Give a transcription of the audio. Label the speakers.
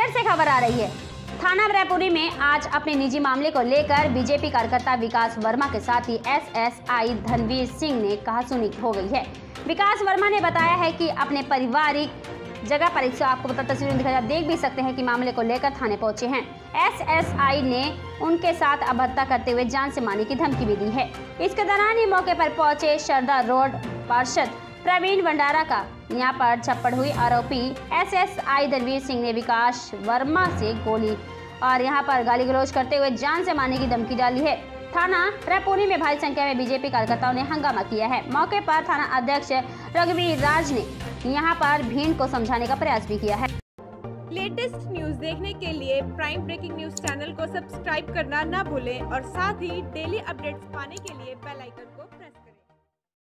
Speaker 1: मुंगेर से खबर आ रही है। थाना रायपुरी में आज अपने निजी मामले को लेकर बीजेपी कार्यकर्ता विकास वर्मा के साथ ही एसएसआई धनवीर सिंह ने कहासुनी हो गई है। विकास वर्मा ने बताया है कि अपने पारिवारिक जगह पर आपको पता तस्वीर दिखाई, आप देख भी सकते हैं कि मामले को लेकर थाने पहुंचे हैं। एसएसआई ने उनके साथ अभद्रता करते हुए जान से मारने की धमकी भी दी है। इसके दौरान ही मौके पर पहुंचे शरदा रोड पार्षद प्रवीण भंडारा का यहां पर छप्पड़ हुई आरोपी एसएसआई धनवीर सिंह ने विकास वर्मा से गोली और यहां पर गाली गलौज करते हुए जान से मारने की धमकी डाली है। थाना रायपुरी में भारी संख्या में बीजेपी कार्यकर्ताओं ने हंगामा किया है। मौके पर थाना अध्यक्ष रघुवीर राज ने यहां पर भीड़ को समझाने का प्रयास भी किया है।
Speaker 2: लेटेस्ट न्यूज देखने के लिए प्राइम ब्रेकिंग न्यूज चैनल को सब्सक्राइब करना ना भूलें और साथ ही डेली अपडेट्स पाने के लिए बेल आइकन को